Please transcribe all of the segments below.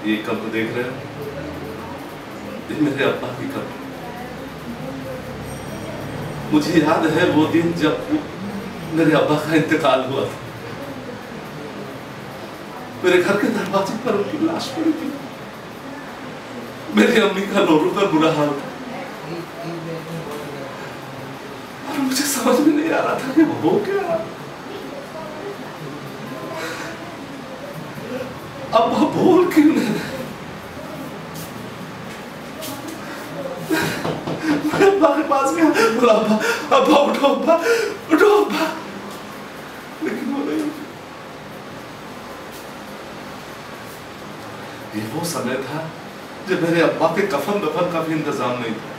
ये कब्र देख रहे हो, ये मेरे अब्बा की कब्र। मुझे याद है वो दिन जब मेरे अब्बा का इंतकाल हुआ था। मेरे घर के दरवाजे पर उनकी लाश पड़ी थी। मेरी अम्मी का रो रो कर बुरा हाल था और मुझे समझ में नहीं आ रहा था कि वो हो क्या। अब्बा बोल क्यों नहीं? मैं अब्बा के पास गया, बोला अब्बा अब्बा उठो, अब्बा उठो अब्बा, लेकिन वो नहीं। ये वो समय था जब मेरे अब्बा के कफन दफन का भी इंतजाम नहीं था।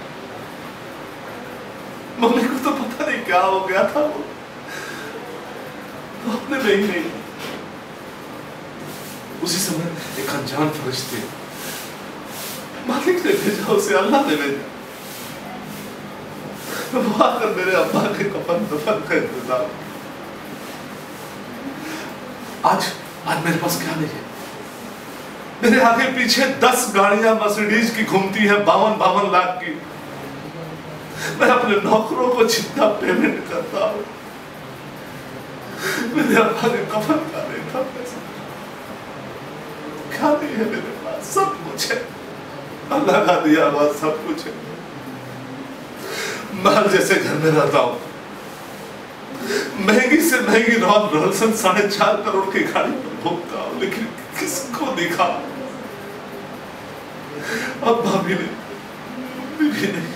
मम्मी को तो पता नहीं क्या हो गया था, वो अपने में ही नहीं। उसी समय एक अनजान फरिश्ते, मालिक ने भेजा, उसे अल्लाह ने भेजा, वो आकर मेरे अब्बा के कफन दफन का इंतजाम। आज मेरे पास क्या नहीं है। मेरे आगे पीछे 10 गाड़ियां मर्सिडीज की घूमती है, 52 लाख की। मैं अपने नौकरों को जितना पेमेंट करता हूं, मेरे अब्बा ने कफन का नहीं था पैसा। क्या नहीं है मेरे पास, सब कुछ है, अल्लाह का दिया हुआ सब कुछ है। महल जैसे घर में रहता हूं, महंगी से महंगी रोल्स 4.5 करोड़ की गाड़ी पर घूमता हूं, लेकिन किसको दिखा? अब्बा भी नहीं, बीवी नहीं।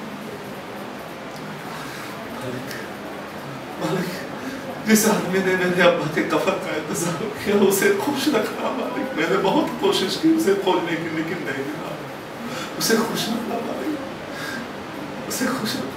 मालिक, जिस आदमी ने मेरे अब्बा के कफन का इंतजाम किया, उसे खुश रखना मालिक। मैंने बहुत कोशिश की उसे खोजने की, लेकिन नहीं मिला। उसे खुश रखना मालिक, उसे खुश रखना।